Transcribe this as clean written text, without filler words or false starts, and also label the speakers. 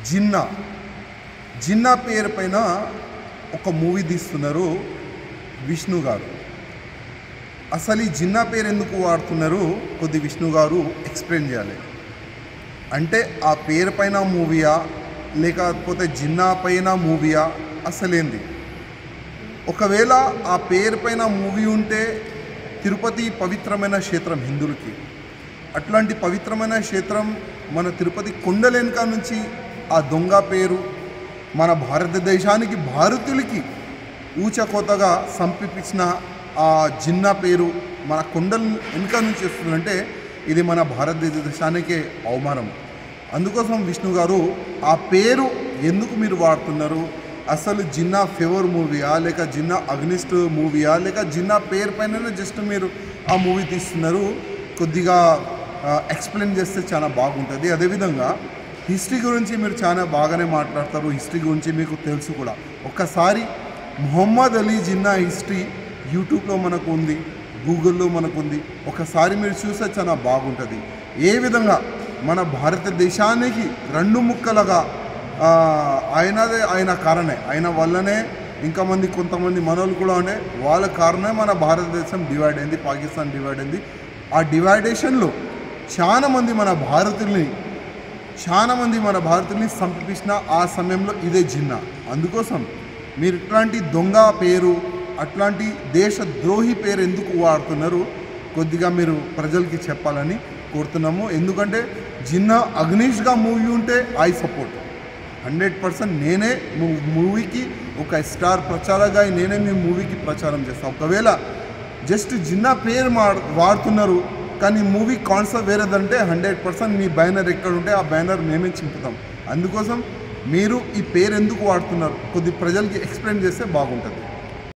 Speaker 1: జిన్నా జిన్నా పేరు పైన ఒక మూవీ తీస్తున్నారు విష్ణు గారు. అసలు ఈ జిన్నా పేరు ఎందుకు వాడుతున్నారు కొద్ది విష్ణు గారు ఎక్స్ప్లెయిన్ చేయాలి. అంటే ఆ పేరు పైన మూవీయా లేకపోతే జిన్నా పైన మూవీయా అసలేంది? ఒకవేళ ఆ పేరు పైన మూవీ ఉంటే తిరుపతి పవిత్రమైన క్షేత్రం హిందువులకి. అట్లాంటి పవిత్రమైన క్షేత్రం మన తిరుపతి కొండలేనుక నుంచి ఆ దొంగ పేరు మన భారతదేశానికి భారతీయులకి ఊచకోతగా సంపించిన ఆ జిన్నా పేరు మన కొండల వెనుక నుంచి వస్తుందంటే ఇది మన భారతదేశానికే అవమానం. అందుకోసం విష్ణు గారు ఆ పేరు ఎందుకు మీరు వాడుతున్నారు? అసలు జిన్నా ఫేవర్ మూవీయా లేక జిన్నా అగ్నిస్ట్ మూవీయా లేక జిన్నా పేరు పైన జస్ట్ మీరు ఆ మూవీ తీస్తున్నారు? కొద్దిగా ఎక్స్ప్లెయిన్ చేస్తే చాలా బాగుంటుంది. అదేవిధంగా హిస్టరీ గురించి మీరు చాలా బాగానే మాట్లాడతారు. హిస్టరీ గురించి మీకు తెలుసు కూడా. ఒక్కసారి మొహమ్మద్ అలీ జిన్నా హిస్టరీ యూట్యూబ్లో మనకు ఉంది, గూగుల్లో మనకు ఉంది. ఒకసారి మీరు చూస్తే చాలా బాగుంటుంది. ఏ విధంగా మన భారతదేశానికి రెండు ముక్కలుగా ఆయన కారణమే, ఆయన వల్లనే ఇంకా కొంతమంది మనోళ్ళు కూడా ఉండే వాళ్ళ కారణమే మన భారతదేశం డివైడ్ అయింది, పాకిస్తాన్ డివైడ్ అయింది. ఆ డివైడేషన్లో చాలామంది మన భారతీయుల్ని సంపించిన ఆ సమయంలో ఇదే జిన్నా. అందుకోసం మీరు ఇట్లాంటి దొంగ పేరు అట్లాంటి దేశద్రోహి పేరు ఎందుకు వాడుతున్నారు కొద్దిగా మీరు ప్రజలకి చెప్పాలని కోరుతున్నాము. ఎందుకంటే జిన్నా అగ్నిష్గా మూవీ ఉంటే ఐ సపోర్ట్ 100%. నేనే మూవీకి ఒక స్టార్ ప్రచారంగా నేనే మీ మూవీకి ప్రచారం చేస్తాను. ఒకవేళ జస్ట్ జిన్నా పేరు వాడుతున్నారు కానీ మూవీ కాన్సెప్ట్ వేరేదంటే 100% మీ బ్యానర్ ఎక్కడ ఉంటే ఆ బ్యానర్ మేమే చింపుతాం. అందుకోసం మీరు ఈ పేరు ఎందుకు వాడుతున్నారు కొద్ది ప్రజలకి ఎక్స్ప్లెయిన్ చేస్తే బాగుంటుంది.